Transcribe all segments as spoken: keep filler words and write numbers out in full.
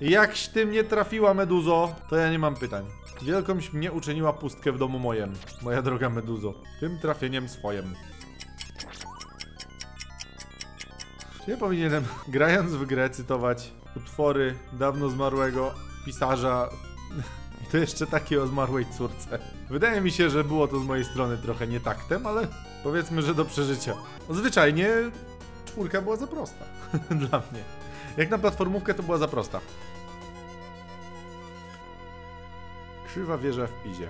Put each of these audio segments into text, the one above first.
Jakś ty mnie trafiła, meduzo, to ja nie mam pytań. Wielkomś mnie uczyniła pustkę w domu mojem, moja droga meduzo. Tym trafieniem swoim. Czy ja powinienem, grając w grę, cytować utwory dawno zmarłego pisarza i to jeszcze takiej o zmarłej córce? Wydaje mi się, że było to z mojej strony trochę nietaktem, ale powiedzmy, że do przeżycia. Zwyczajnie czwórka była za prosta. Dla mnie. Jak na platformówkę to była za prosta. Krzywa wieża w Pizie.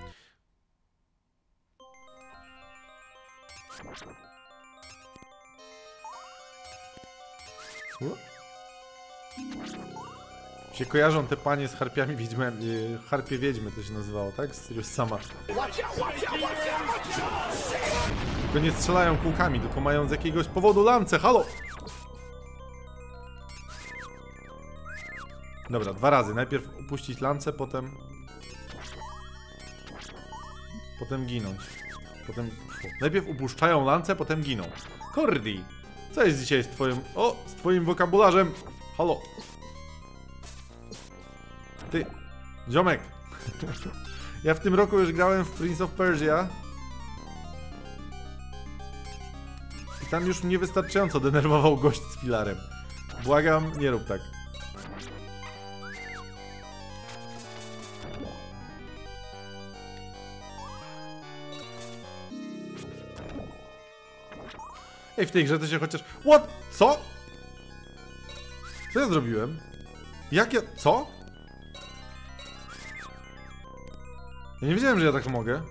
Się kojarzą te panie z harpiami wiedźmami, yy, harpie wiedźmy to się nazywało, tak? Serious sama. Tylko nie strzelają kółkami, tylko mają z jakiegoś powodu lance, halo! Dobra, dwa razy. Najpierw upuścić lance, potem... Potem ginąć. Potem... Fu. Najpierw upuszczają lance, potem giną. Kordi! Co jest dzisiaj z twoim... O! Z twoim wokabularzem! Halo! Ty! Ziomek! Ja w tym roku już grałem w Prince of Persia. I tam już mnie wystarczająco denerwował gość z filarem. Błagam, nie rób tak. Ej, w tej grze to się chociaż... What? Co? Co ja zrobiłem? Jak ja... Co? Ja nie wiedziałem, że ja tak mogę.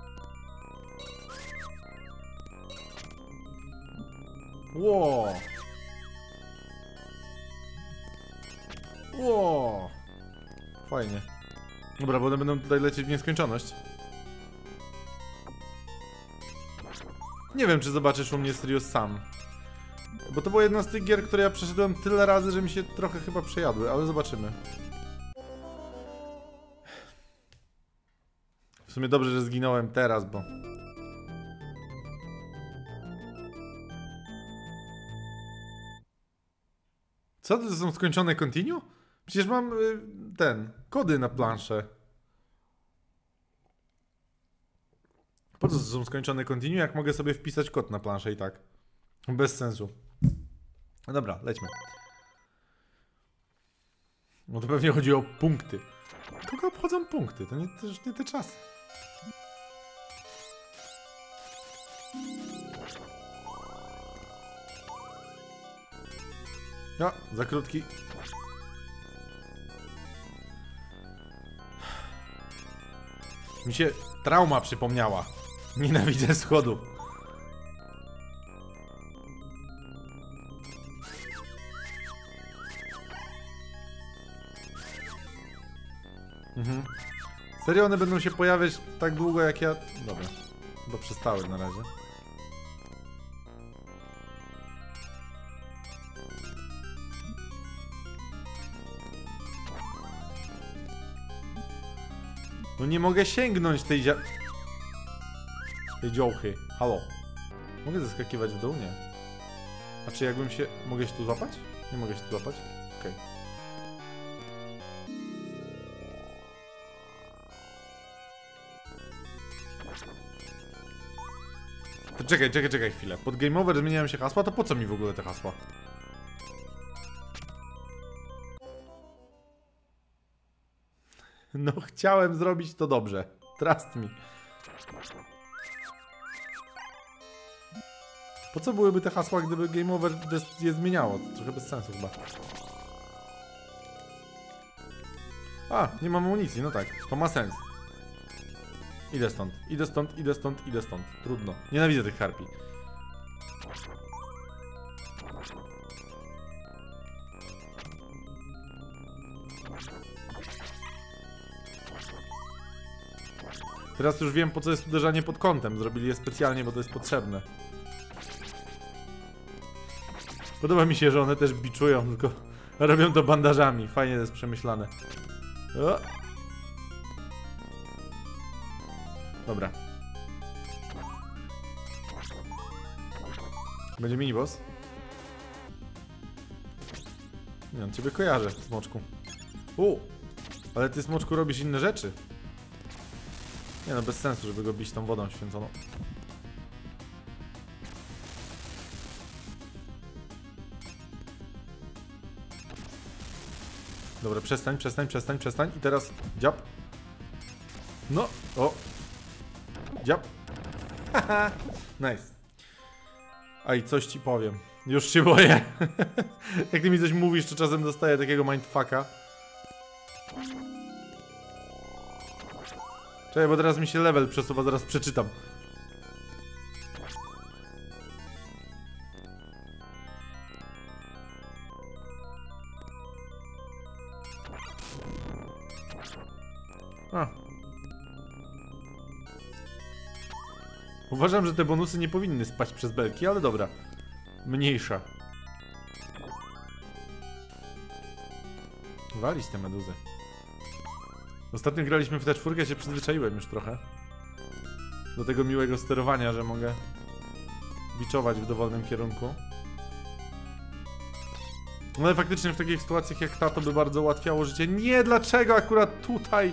Ło. Ło. Fajnie. Dobra, bo one będą tutaj lecieć w nieskończoność. Nie wiem, czy zobaczysz u mnie Serious Sam. Bo to była jedna z tych gier, które ja przeszedłem tyle razy, że mi się trochę chyba przejadły, ale zobaczymy. W sumie dobrze, że zginąłem teraz, bo... Co? To są skończone continue? Przecież mam y, ten, kody na planszę. Po co to są skończone continue, jak mogę sobie wpisać kod na planszę i tak? Bez sensu. No dobra, lećmy. No to pewnie chodzi o punkty. Kogo obchodzą punkty? To nie, to już nie te czasy. No, za krótki. Mi się trauma przypomniała. Nienawidzę schodów. Mhm. Serio one będą się pojawiać tak długo jak ja... Dobra, chyba przestały na razie. No nie mogę sięgnąć tej dzia... tej dziołchy. Halo. Mogę zeskakiwać w dół? Nie. A czy jakbym się... Mogę się tu złapać? Nie mogę się tu złapać? Okej. Okay. To czekaj, czekaj, czekaj chwilę. Pod Game Over zmieniają się hasła, to po co mi w ogóle te hasła? No chciałem zrobić to dobrze. Trust me. Po co byłyby te hasła, gdyby Game Over je zmieniało? To trochę bez sensu chyba. A, nie mam amunicji, no tak. To ma sens. Idę stąd, idę stąd, idę stąd, idę stąd. Trudno. Nienawidzę tych harpi. Teraz już wiem, po co jest uderzanie pod kątem. Zrobili je specjalnie, bo to jest potrzebne. Podoba mi się, że one też biczują, tylko robią to bandażami. Fajnie to jest przemyślane. O. Dobra. Będzie miniboss? Nie, on ciebie kojarzę, smoczku. U, ale ty, smoczku, robisz inne rzeczy. Nie no, bez sensu, żeby go bić tą wodą święconą. Dobra, przestań, przestań, przestań, przestań. I teraz dziab. No, o. Dziab. Haha, nice. A i coś ci powiem. Już się boję. Jak ty mi coś mówisz, to czasem dostaję takiego mindfucka. Czekaj, bo teraz mi się level przesuwa, zaraz przeczytam. A. Uważam, że te bonusy nie powinny spaść przez belki, ale dobra. Mniejsza. Walić te meduzy. Ostatnio graliśmy w tę czwórkę, się przyzwyczaiłem już trochę do tego miłego sterowania, że mogę biczować w dowolnym kierunku. No ale faktycznie w takich sytuacjach jak ta to by bardzo ułatwiało życie. Nie, dlaczego akurat tutaj?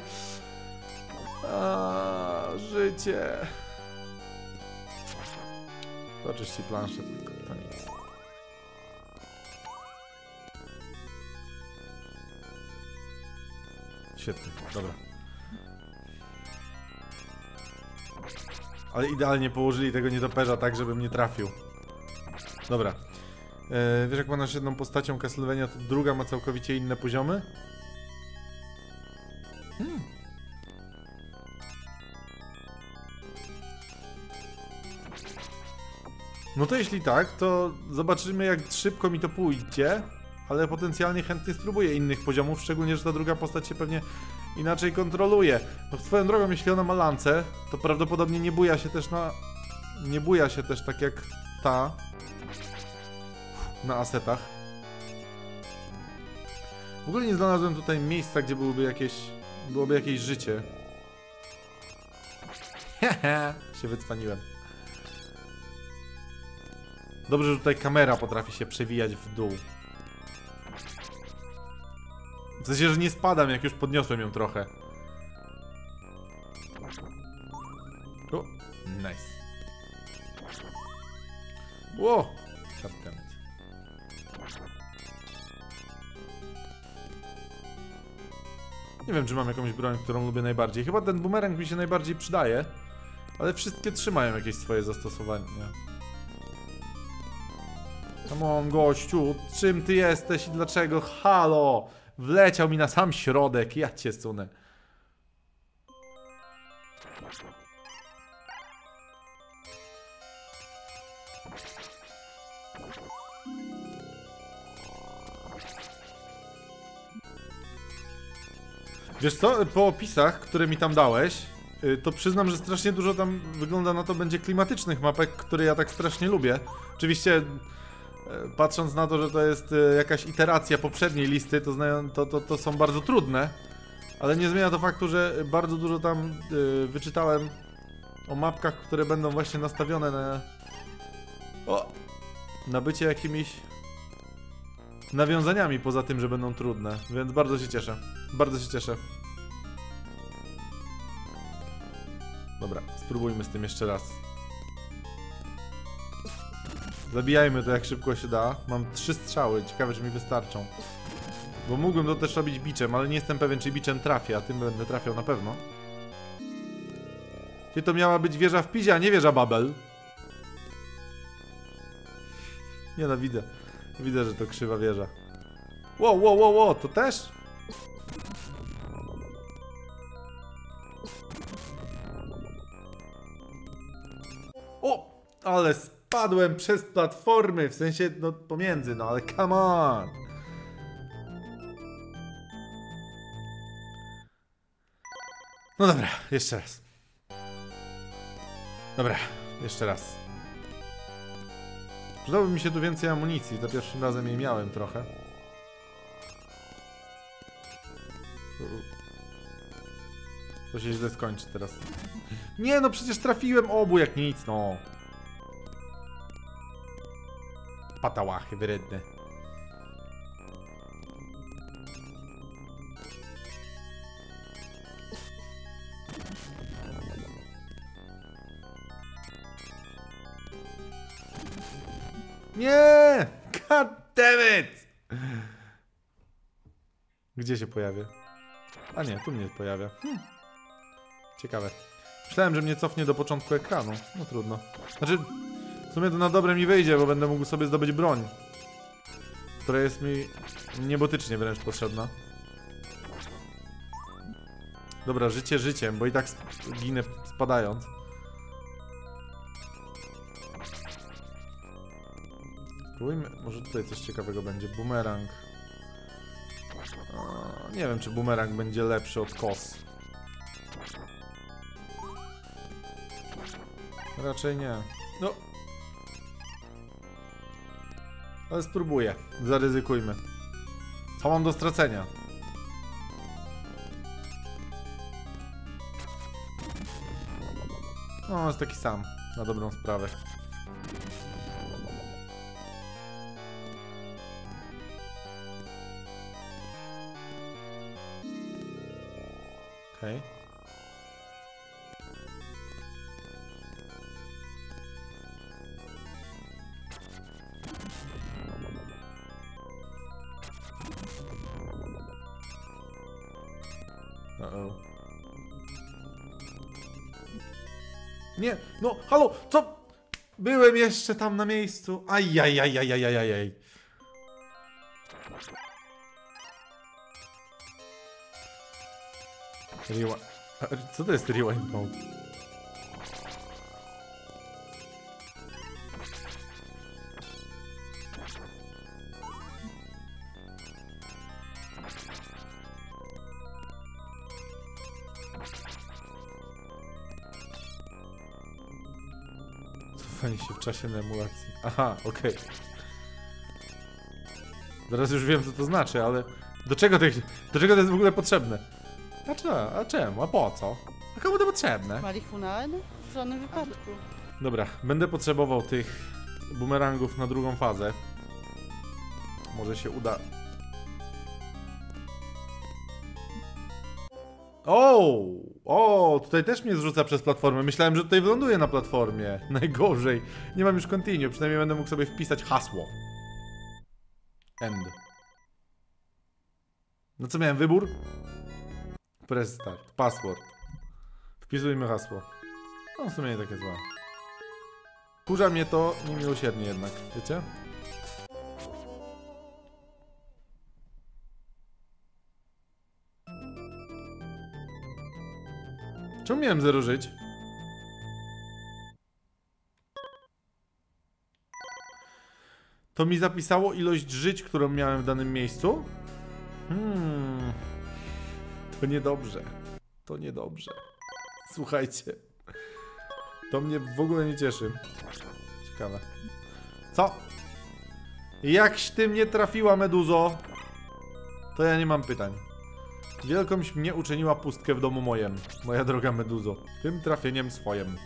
A, życie. To oczywiście planszę, tylko to nic. Świetnie, dobra. Ale idealnie położyli tego nietoperza tak, żebym nie trafił. Dobra. Eee, wiesz, jak masz jedną postacią Castlevania, to druga ma całkowicie inne poziomy? Hmm. No to jeśli tak, to zobaczymy, jak szybko mi to pójdzie. Ale potencjalnie chętnie spróbuję innych poziomów, szczególnie, że ta druga postać się pewnie inaczej kontroluje. No swoją drogą, jeśli ona ma lancę, to prawdopodobnie nie buja się też na... Nie buja się też tak jak ta na asetach. W ogóle nie znalazłem tutaj miejsca, gdzie byłoby jakieś... Byłoby jakieś życie. Hehe, się wycwaniłem. Dobrze, że tutaj kamera potrafi się przewijać w dół. W sensie, że nie spadam, jak już podniosłem ją trochę. O, nice. Ło! Goddammit. Nie wiem, czy mam jakąś broń, którą lubię najbardziej. Chyba ten bumerang mi się najbardziej przydaje. Ale wszystkie trzy mają jakieś swoje zastosowanie. Come on, gościu, czym ty jesteś i dlaczego? Halo! Wleciał mi na sam środek, ja cię sunę. Wiesz co, po opisach, które mi tam dałeś, to przyznam, że strasznie dużo tam wygląda na to będzie klimatycznych mapek, które ja tak strasznie lubię. Oczywiście... Patrząc na to, że to jest jakaś iteracja poprzedniej listy, to, znają, to, to, to są bardzo trudne. Ale nie zmienia to faktu, że bardzo dużo tam yy, wyczytałem o mapkach, które będą właśnie nastawione na... O! Na bycie jakimiś nawiązaniami poza tym, że będą trudne. Więc bardzo się cieszę. Bardzo się cieszę. Dobra, spróbujmy z tym jeszcze raz. Zabijajmy to jak szybko się da. Mam trzy strzały, ciekawe czy mi wystarczą. Bo mógłbym to też robić biczem, ale nie jestem pewien, czy biczem trafię, a tym będę trafiał na pewno. Czy to miała być wieża w Pizie, a nie wieża Babel? Nie no, widzę. Widzę, że to krzywa wieża. Wow, wow, wow, wow, to też? O! Ale spadłem przez platformy, w sensie, no pomiędzy, no ale come on! No dobra, jeszcze raz. Dobra, jeszcze raz. Przydałoby mi się tu więcej amunicji, za pierwszym razem jej miałem trochę. To się źle skończy teraz. Nie no, przecież trafiłem obu jak nic, no. Patałachy wredne. Nie! God damn it! Gdzie się pojawia? A nie, tu mnie pojawia. Hm. Ciekawe. Myślałem, że mnie cofnie do początku ekranu. No trudno. Znaczy, w sumie to na dobre mi wyjdzie, bo będę mógł sobie zdobyć broń, która jest mi niebotycznie wręcz potrzebna. Dobra, życie życiem, bo i tak ginę spadając. Spróbujmy, może tutaj coś ciekawego będzie. Bumerang. O, nie wiem, czy bumerang będzie lepszy od kos. Raczej nie. No. Ale spróbuję. Zaryzykujmy. Co mam do stracenia? No, jest taki sam. Na dobrą sprawę. Okej. Okay. Uh-oh. Nie, no, halo, co? Byłem jeszcze tam na miejscu. Ajajajajajajajaj. Rewind. Co to jest rewind mode? Cofanie się w czasie na emulacji. Aha, okej. Okay. Teraz już wiem, co to znaczy, ale do czego to, do czego to jest w ogóle potrzebne? A, czy, a czemu? A po co? A komu to potrzebne? Marihuanę? W żadnym wypadku. Dobra, będę potrzebował tych bumerangów na drugą fazę. Może się uda. O, o, tutaj też mnie zrzuca przez platformę. Myślałem, że tutaj wyląduję na platformie. Najgorzej. Nie mam już continue, przynajmniej będę mógł sobie wpisać hasło. End. No co miałem, wybór? Press start. Password. Wpisujmy hasło. No w sumie nie takie złe. Kurza mnie to niemiłosiernie jednak, wiecie? Czemu miałem zero żyć? To mi zapisało ilość żyć, którą miałem w danym miejscu? Hmm... To niedobrze. To niedobrze. Słuchajcie. To mnie w ogóle nie cieszy. Ciekawe. Co? Jakś ty mnie trafiła, meduzo? To ja nie mam pytań. Wielkomś mnie uczyniła pustkę w domu mojem, moja droga meduzo. Tym trafieniem swoim.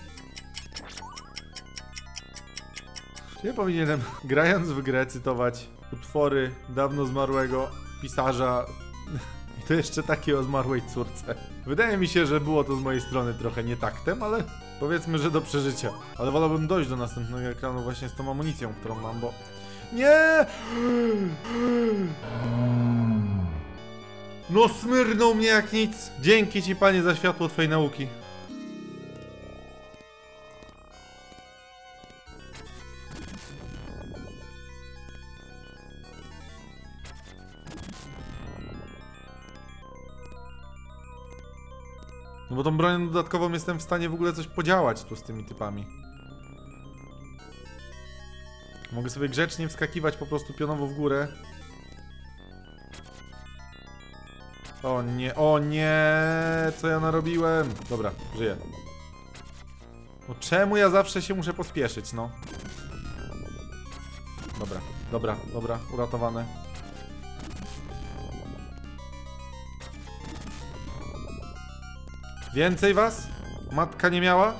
Czy ja powinienem, grając w grę, cytować utwory dawno zmarłego pisarza... I to jeszcze takie o zmarłej córce. Wydaje mi się, że było to z mojej strony trochę nietaktem, ale powiedzmy, że do przeżycia. Ale wolałbym dojść do następnego ekranu właśnie z tą amunicją, którą mam, bo... Nie! No smyrnął mnie jak nic. Dzięki ci, panie, za światło twojej nauki. No bo tą bronią dodatkową jestem w stanie w ogóle coś podziałać tu z tymi typami. Mogę sobie grzecznie wskakiwać po prostu pionowo w górę. O nie, o nie, co ja narobiłem? Dobra, żyję. No czemu ja zawsze się muszę pospieszyć, no? Dobra, dobra, dobra, uratowane. Więcej was? Matka nie miała?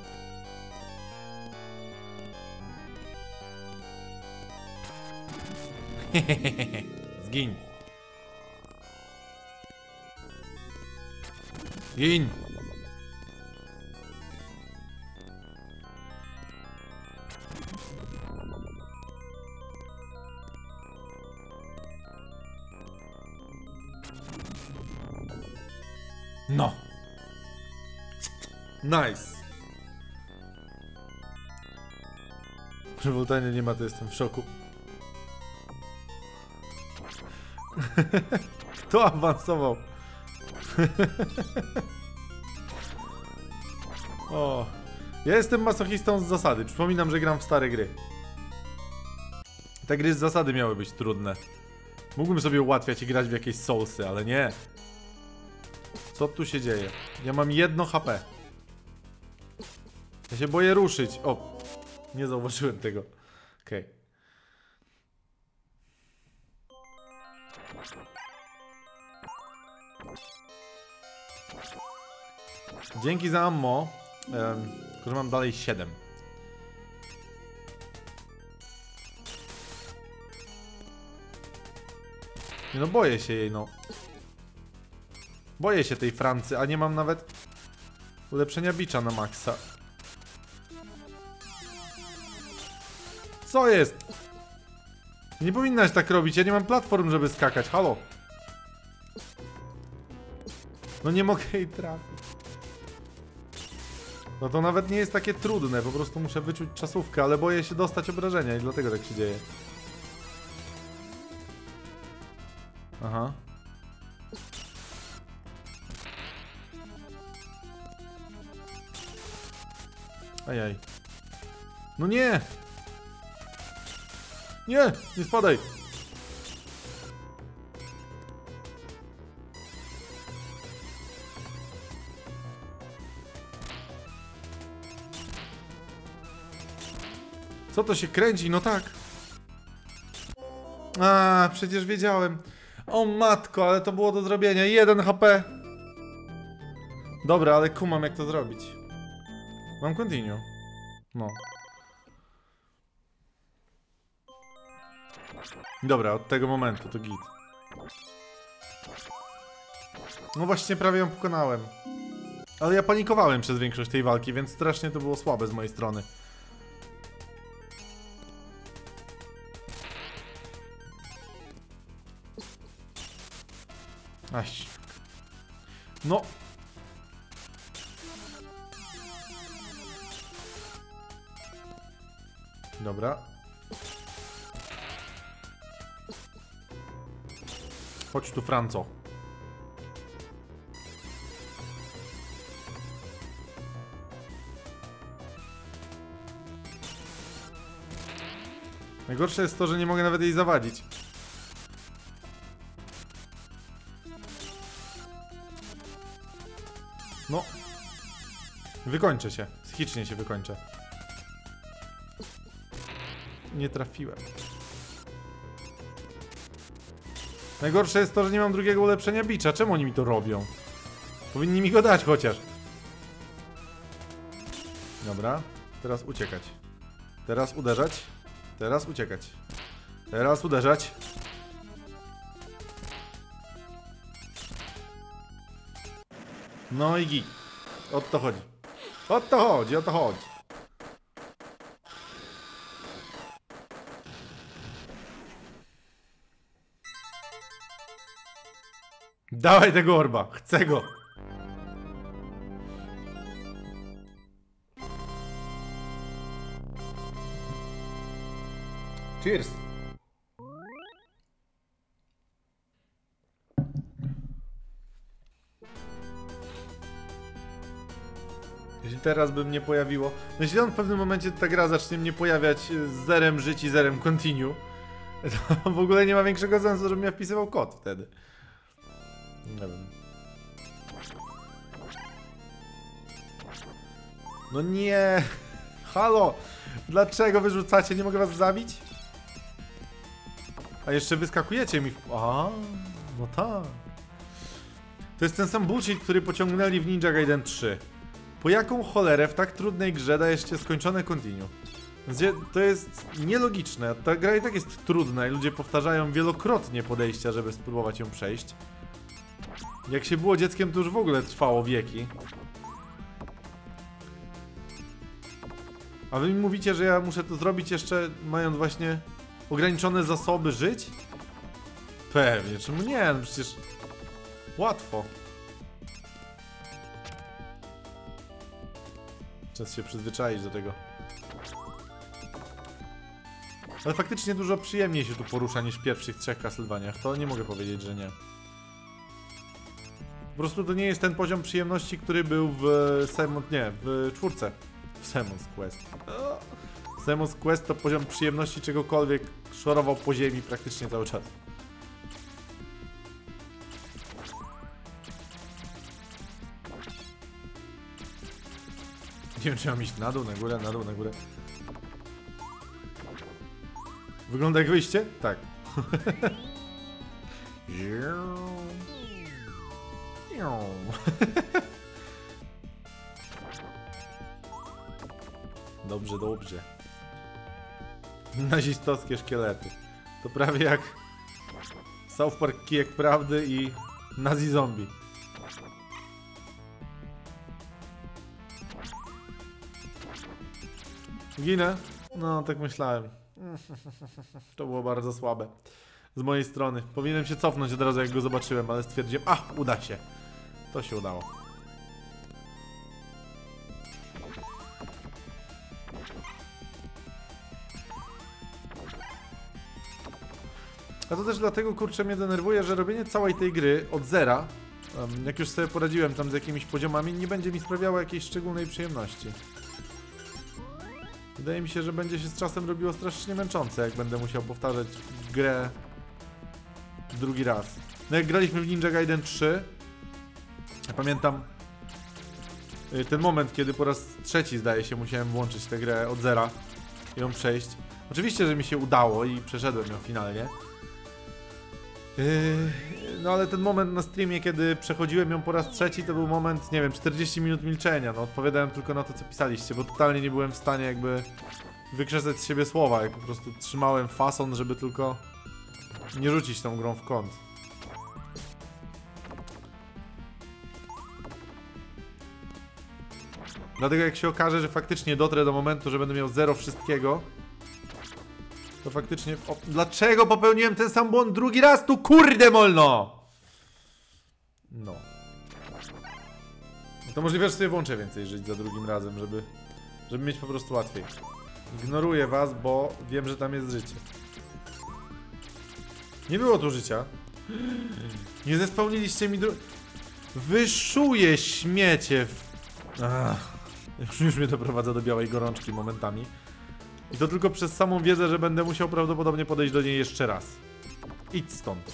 Zgiń. Gin! No. Nice. Że Voltaire nie ma, to jestem w szoku. Kto awansował? O. Ja jestem masochistą z zasady. Przypominam, że gram w stare gry. Te gry z zasady miały być trudne. Mógłbym sobie ułatwiać i grać w jakieś soulsy, ale nie. Co tu się dzieje? Ja mam jedno H P. Ja się boję ruszyć. O, nie zauważyłem tego. Okej. Okay. Dzięki za ammo. Um, tylko, że mam dalej siedem. Nie no, boję się jej, no. Boję się tej Francji, a nie mam nawet ulepszenia bicza na maksa. Co jest? Nie powinnaś tak robić, ja nie mam platform, żeby skakać, halo. No nie mogę jej trafić. No to nawet nie jest takie trudne, po prostu muszę wyczuć czasówkę, ale boję się dostać obrażenia i dlatego tak się dzieje. Aha. Ajaj. No nie! Nie! Nie spadaj! Co to się kręci? No tak. A, przecież wiedziałem. O matko, ale to było do zrobienia. jeden H P. Dobra, ale kumam jak to zrobić. Mam continue. No. Dobra, od tego momentu to git. No właśnie, prawie ją pokonałem. Ale ja panikowałem przez większość tej walki, więc strasznie to było słabe z mojej strony. Aś. No. Dobra. Chodź tu, Franco. Najgorsze jest to, że nie mogę nawet jej zawadzić. No. Wykończę się. Psychicznie się wykończę. Nie trafiłem. Najgorsze jest to, że nie mam drugiego ulepszenia bicza. Czemu oni mi to robią? Powinni mi go dać chociaż. Dobra. Teraz uciekać. Teraz uderzać. Teraz uciekać. Teraz uderzać. No i git. O to chodzi. O to chodzi, o to chodzi. Dawaj tego orba, chcę go. Cheers. Jeśli teraz by mnie pojawiło... No jeśli on w pewnym momencie ta gra zacznie mnie pojawiać z zerem żyć i zerem continue, to w ogóle nie ma większego sensu, żebym ja wpisywał kod wtedy. Nie wiem. No nie! Halo! Dlaczego wyrzucacie? Nie mogę was zabić? A jeszcze wyskakujecie mi w... A, no tak. To jest ten sam bullshit, który pociągnęli w Ninja Gaiden trzy. Po jaką cholerę w tak trudnej grze dajecie skończone continue? Gdzie to jest nielogiczne. Ta gra i tak jest trudna i ludzie powtarzają wielokrotnie podejścia, żeby spróbować ją przejść. Jak się było dzieckiem, to już w ogóle trwało wieki. A wy mi mówicie, że ja muszę to zrobić jeszcze mając właśnie ograniczone zasoby żyć? Pewnie, czemu nie? No przecież łatwo. Czas się przyzwyczaić do tego. Ale faktycznie dużo przyjemniej się tu porusza niż w pierwszych trzech Castlevaniach. To nie mogę powiedzieć, że nie. Po prostu to nie jest ten poziom przyjemności, który był w Simon... nie, w czwórce. W Simon's Quest. W Simon's Quest to poziom przyjemności czegokolwiek szorował po ziemi praktycznie cały czas. Nie wiem, czy mam iść na dół, na górę, na dół, na górę. Wygląda jak wyjście? Tak. Dobrze, dobrze. Nazistowskie szkielety. To prawie jak South Park Kijek Prawdy i Nazi Zombie. Ginę? No, tak myślałem. To było bardzo słabe. Z mojej strony. Powinienem się cofnąć od razu, jak go zobaczyłem, ale stwierdziłem, a, uda się. To się udało. A to też dlatego, kurczę, mnie denerwuje, że robienie całej tej gry od zera, um, jak już sobie poradziłem tam z jakimiś poziomami, nie będzie mi sprawiało jakiejś szczególnej przyjemności. Wydaje mi się, że będzie się z czasem robiło strasznie męczące, jak będę musiał powtarzać grę drugi raz. No jak graliśmy w Ninja Gaiden trzy, ja pamiętam ten moment, kiedy po raz trzeci, zdaje się, musiałem włączyć tę grę od zera i ją przejść. Oczywiście, że mi się udało i przeszedłem ją finalnie. Yy, no ale ten moment na streamie, kiedy przechodziłem ją po raz trzeci, to był moment, nie wiem, czterdzieści minut milczenia. No odpowiadałem tylko na to, co pisaliście, bo totalnie nie byłem w stanie jakby wykrzesać z siebie słowa, jak po prostu trzymałem fason, żeby tylko nie rzucić tą grą w kąt. Dlatego jak się okaże, że faktycznie dotrę do momentu, że będę miał zero wszystkiego, to faktycznie... O, dlaczego popełniłem ten sam błąd drugi raz? Tu kurde molno! No. To możliwe, że sobie włączę więcej żyć za drugim razem, żeby... Żeby mieć po prostu łatwiej. Ignoruję was, bo wiem, że tam jest życie. Nie było tu życia. Nie zespełniliście mi dru... Wyszuję śmiecie w... Ach. Już, już mnie doprowadza do białej gorączki momentami. I to tylko przez samą wiedzę, że będę musiał prawdopodobnie podejść do niej jeszcze raz. Idź stąd.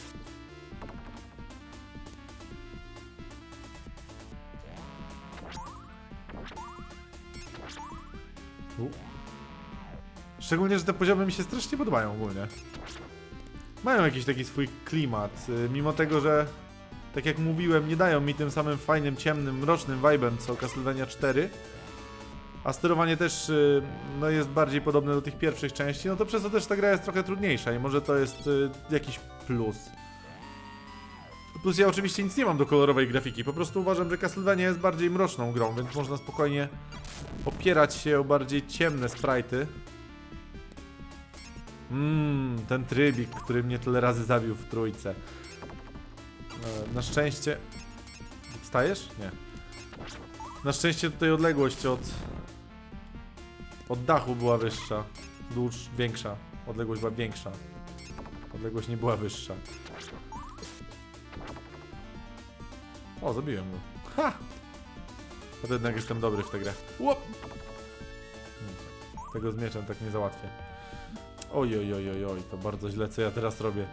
U. Szczególnie, że te poziomy mi się strasznie podobają ogólnie. Mają jakiś taki swój klimat, mimo tego, że tak jak mówiłem, nie dają mi tym samym fajnym, ciemnym, mrocznym vibe'em co Castlevania cztery. A sterowanie też no, jest bardziej podobne do tych pierwszych części, no to przez to też ta gra jest trochę trudniejsza i może to jest y, jakiś plus. Plus ja oczywiście nic nie mam do kolorowej grafiki, po prostu uważam, że Castlevania jest bardziej mroczną grą, więc można spokojnie opierać się o bardziej ciemne sprite'y. Mmm, ten trybik, który mnie tyle razy zabił w trójce. E, na szczęście... Wstajesz? Nie. Na szczęście tutaj odległość od... Od dachu była wyższa. Dłuż, większa. Odległość była większa. Odległość nie była wyższa. O, zabiłem go. Ha! A to jednak jestem dobry w tę grę. Łop! Tego z mieczem tak nie załatwię. Oj, oj, oj, oj, oj, to bardzo źle, co ja teraz robię.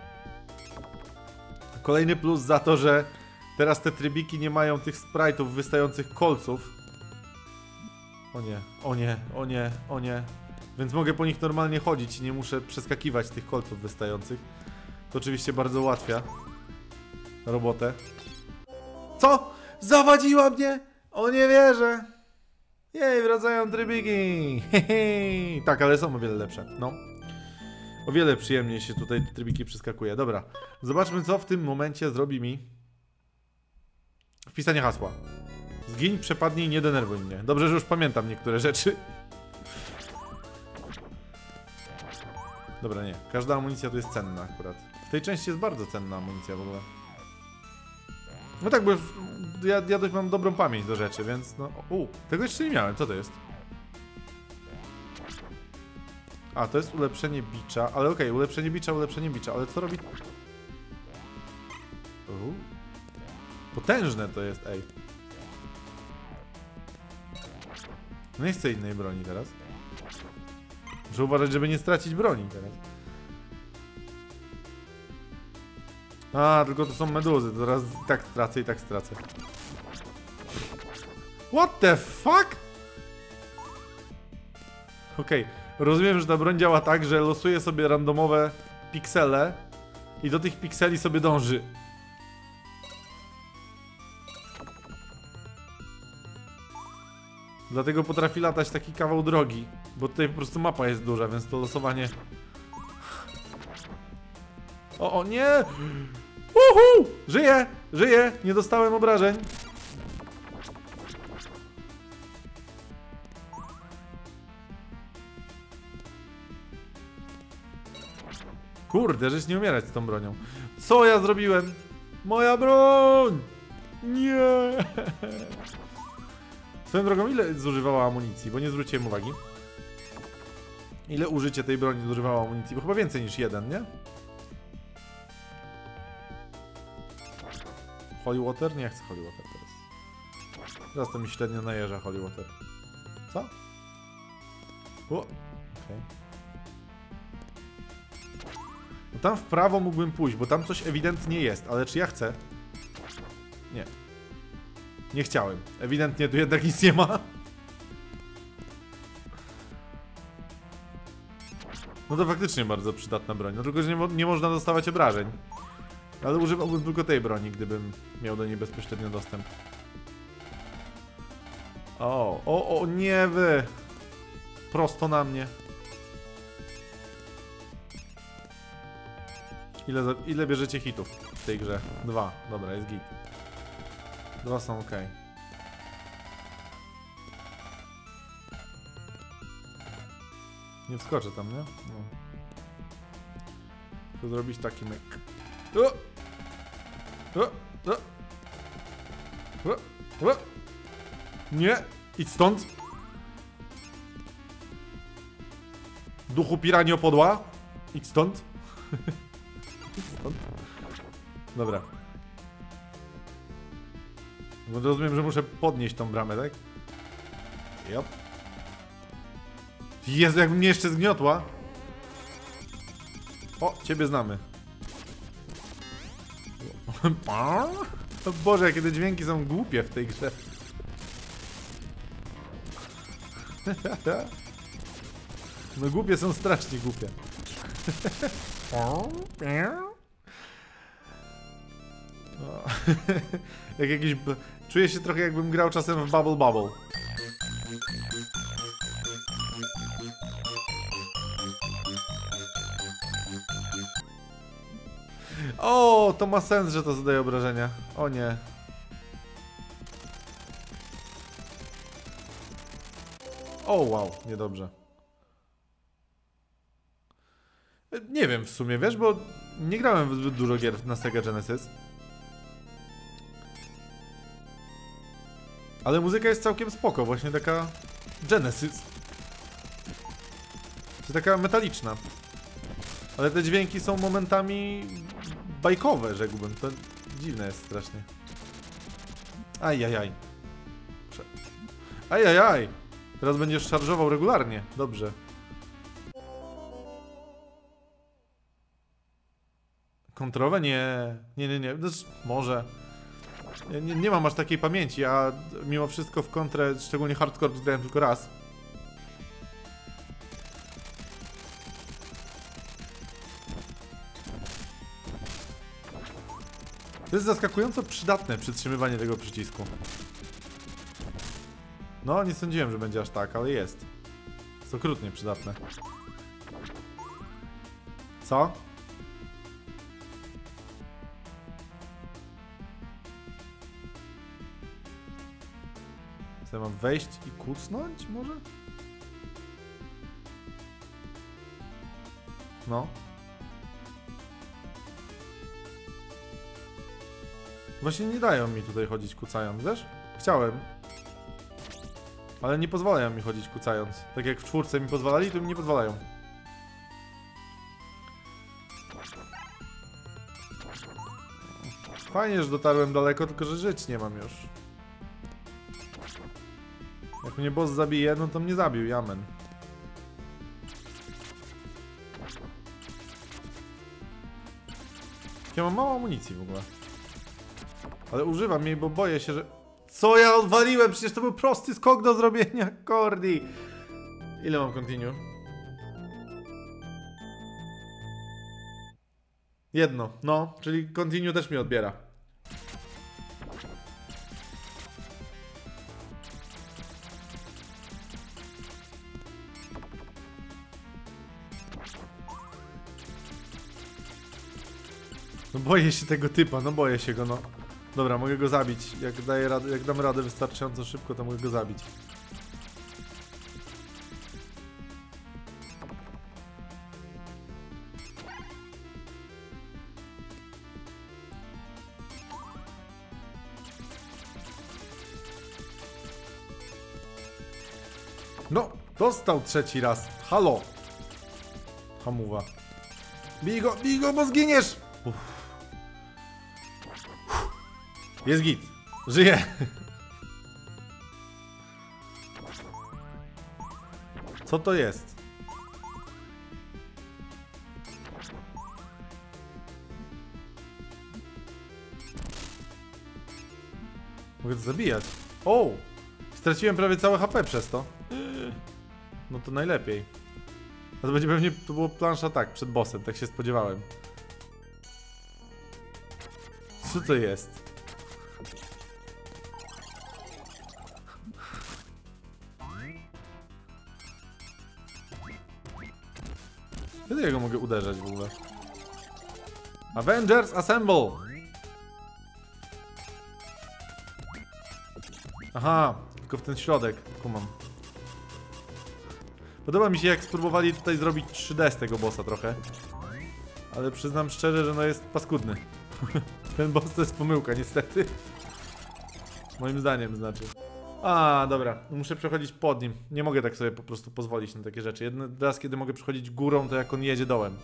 Kolejny plus za to, że teraz te trybiki nie mają tych sprite'ów wystających kolców. O nie, o nie, o nie, o nie. Więc mogę po nich normalnie chodzić i nie muszę przeskakiwać tych kolców wystających. To oczywiście bardzo ułatwia robotę. Co? Zawadziła mnie? O, nie wierzę. Jej, wracają trybiki. Hehe. Tak, ale są o wiele lepsze, no. O wiele przyjemniej się tutaj trybiki przeskakuje. Dobra, zobaczmy, co w tym momencie zrobi mi wpisanie hasła. Zgiń, przepadnij, nie denerwuj mnie. Dobrze, że już pamiętam niektóre rzeczy. Dobra, nie. Każda amunicja tu jest cenna akurat. W tej części jest bardzo cenna amunicja w ogóle. No tak, bo ja, ja dość mam dobrą pamięć do rzeczy, więc no... U, tego jeszcze nie miałem, co to jest? A, to jest ulepszenie bicza, ale okej, okay, ulepszenie bicza, ulepszenie bicza, ale co robi... U. Potężne to jest, ej. No nie chcę innej broni teraz. Muszę uważać, żeby nie stracić broni teraz. A, tylko to są meduzy, to teraz i tak stracę i tak stracę. What the fuck? Okej, okay. Rozumiem, że ta broń działa tak, że losuje sobie randomowe piksele i do tych pikseli sobie dąży. Dlatego potrafi latać taki kawał drogi, bo tutaj po prostu mapa jest duża, więc to losowanie... O, o nie! Uhu! Żyję! Żyję! Nie dostałem obrażeń. Kurde, żeś nie umierać z tą bronią. Co ja zrobiłem? Moja broń! Nie! Swoją drogą, ile zużywała amunicji? Bo nie zwróciłem uwagi. Ile użycie tej broni zużywało amunicji? Bo chyba więcej niż jeden, nie? Holy Water? Nie chcę Holy Water teraz. Teraz to mi średnio najeżdża Holy Water. Co? O, okej. Okay. No tam w prawo mógłbym pójść, bo tam coś ewidentnie jest, ale czy ja chcę? Nie. Nie chciałem. Ewidentnie tu jednak nic nie ma. No to faktycznie bardzo przydatna broń. No tylko, że nie, mo nie można dostawać obrażeń. Ale używałbym tylko tej broni, gdybym miał do niej bezpośrednio dostęp. O, o, o, nie wy! Prosto na mnie. Ile, za, ile bierzecie hitów w tej grze? Dwa. Dobra, jest git. Dwa są ok. Nie wskoczę tam, nie? No. Chcę zrobić taki myk. O! O! O! O! O! Nie! Idź stąd! Duchu piranio podła! Idź stąd! Idź stąd! Dobra. Bo rozumiem, że muszę podnieść tą bramę, tak? Jop. Jezu, jakby mnie jeszcze zgniotła. O, ciebie znamy. O Boże, jakie te dźwięki są głupie w tej grze. No głupie są strasznie głupie. Jak jakiś... Czuję się trochę, jakbym grał czasem w Bubble Bubble. O, to ma sens, że to zadaje obrażenia. O nie. O, wow, niedobrze. Nie wiem w sumie, wiesz, bo nie grałem w zbyt dużo gier na Sega Genesis. Ale muzyka jest całkiem spoko, właśnie taka Genesis. Czy taka metaliczna. Ale te dźwięki są momentami bajkowe, rzekłbym. To dziwne jest strasznie. Ajajaj. Ajajaj. Teraz będziesz szarżował regularnie. Dobrze. Kontrowę? Nie. Nie, nie, nie. Znaczy, może. Nie, nie, nie mam aż takiej pamięci, a mimo wszystko w kontrę, szczególnie hardcore, grałem tylko raz. To jest zaskakująco przydatne przytrzymywanie tego przycisku. No, nie sądziłem, że będzie aż tak, ale jest. Jest okrutnie przydatne. Co? Co ja mam wejść i kucnąć może? No. Właśnie nie dają mi tutaj chodzić kucając, wiesz? Chciałem. Ale nie pozwalają mi chodzić kucając. Tak jak w czwórce mi pozwalali, to mi nie pozwalają. Fajnie, że dotarłem daleko, tylko że żyć nie mam już. Jak mnie boss zabije, no to mnie zabił, jamen. Ja mam mało amunicji w ogóle. Ale używam jej, bo boję się, że... Co ja odwaliłem? Przecież to był prosty skok do zrobienia, Cordy. Ile mam continue? Jedno, no, czyli continue też mi odbiera. No boję się tego typa, no boję się go, no. Dobra, mogę go zabić. Jak, daję radę, jak dam radę wystarczająco szybko, to mogę go zabić. No, dostał trzeci raz. Halo. Hamuwa. Bij go, bij go, bo zginiesz! Uff. Jest git. Żyje. Co to jest? Mogę to zabijać. O! Straciłem prawie całe H P przez to. No to najlepiej. A to będzie pewnie, to było plansza tak, przed bossem, tak się spodziewałem. Co to jest? Kiedy ja go mogę uderzać w ogóle? Avengers Assemble! Aha, tylko w ten środek, kumam. Podoba mi się, jak spróbowali tutaj zrobić trzy D z tego bossa trochę. Ale przyznam szczerze, że no jest paskudny. Ten boss to jest pomyłka, niestety. Moim zdaniem znaczy. A, dobra, muszę przechodzić pod nim. Nie mogę tak sobie po prostu pozwolić na takie rzeczy. Jeden raz, kiedy mogę przechodzić górą, to jak on jedzie dołem.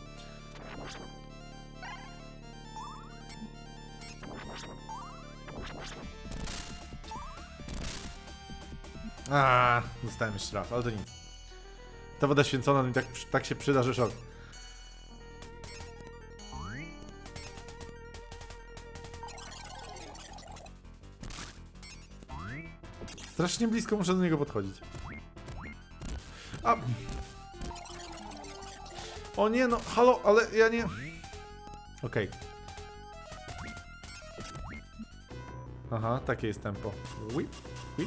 A, dostałem jeszcze raz, ale to nic. Ta woda święcona mi tak, tak się przyda, że szok. Strasznie blisko muszę do niego podchodzić. A... O nie, no, halo, ale ja nie... Okej. Okay. Aha, takie jest tempo. Ui, ui.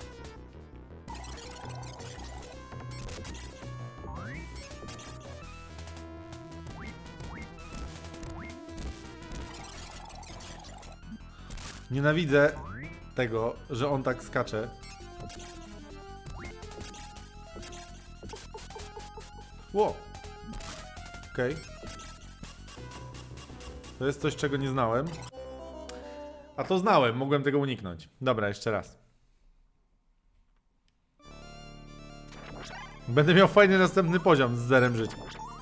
Nienawidzę tego, że on tak skacze. Ło! Okej. Okay. To jest coś, czego nie znałem. A to znałem, mogłem tego uniknąć. Dobra, jeszcze raz. Będę miał fajny następny poziom z zerem życia.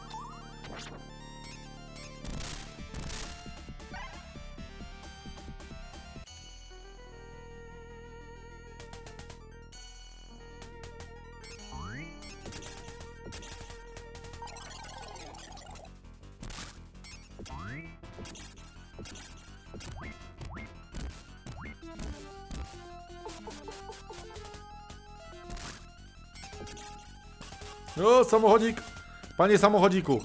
O, samochodzik! Panie samochodziku!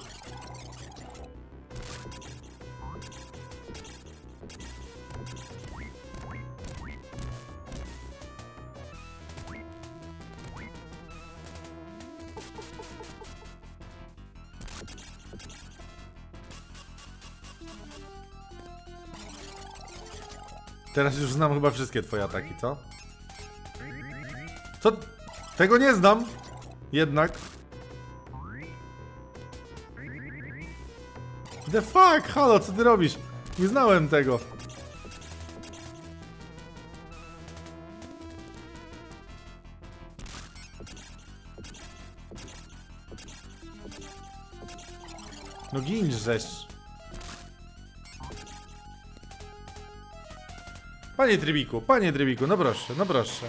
Teraz już znam chyba wszystkie twoje ataki, co? Co? Tego nie znam! Jednak. The fuck? Halo, co ty robisz? Nie znałem tego. No gin żeś. Panie Trybiku, panie Trybiku, no proszę, no proszę.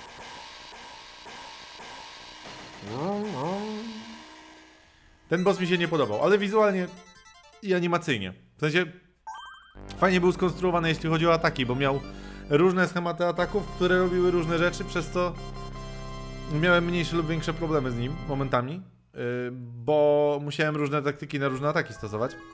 Ten boss mi się nie podobał, ale wizualnie i animacyjnie. W sensie fajnie był skonstruowany, jeśli chodzi o ataki, bo miał różne schematy ataków, które robiły różne rzeczy, przez co miałem mniejsze lub większe problemy z nim momentami, yy, bo musiałem różne taktyki na różne ataki stosować.